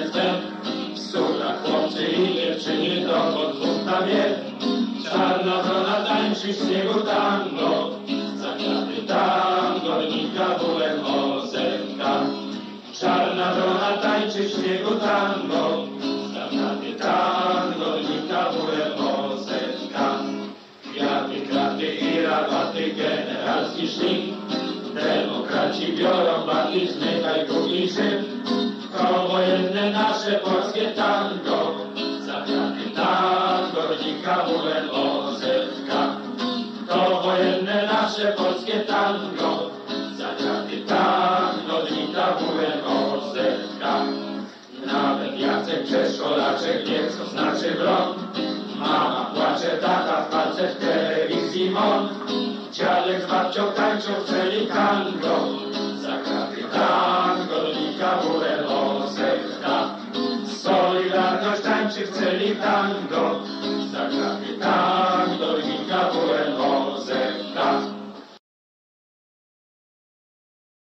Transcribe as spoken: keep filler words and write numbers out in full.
tancerce zbęd. W sudach chłopcy i dziewczyny do podwórka bieg. Czarna wrona tańczy w śniegu tango, za kwiaty tango, nika bułem ozetka. Czarna wrona tańczy w śniegu tango, za kwiaty tango, nika bułem ozetka. Kwiaty, kraty i rabaty, generalski szlink. Demokraci biorą baty, zmykaj drugi szyb. To wojenne nasze polskie tango, za kwiaty tango, nika bułem ozetka. To wojenne nasze polskie tango, za kwiaty tango, nika bułem ozetka. Nawet Jacek Czeszolaczek wie, co znaczy wron. Mama płacze, tata w palce w telewizji mon. Dziadek z babcią tańczą w celi tango, za kraty tango, nika bułem ozetka. Solidarność tańczy w celi tango, za kraty tango.